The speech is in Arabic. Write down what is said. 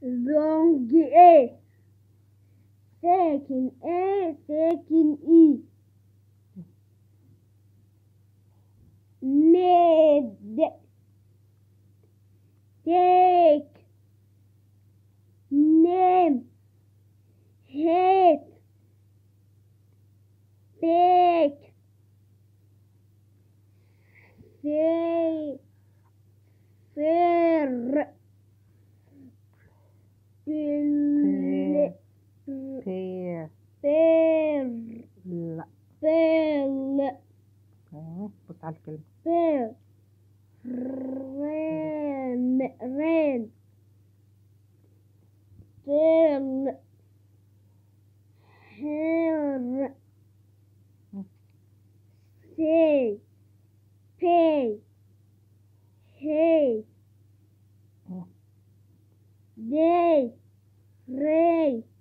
لونج ايه ساكن ايه ساكن ايه ميد تيك نيم هيت بيك سي فر بير بير بير بير لا بيل بص على الكلمة. بير رين تل هير سي بي هي دي ري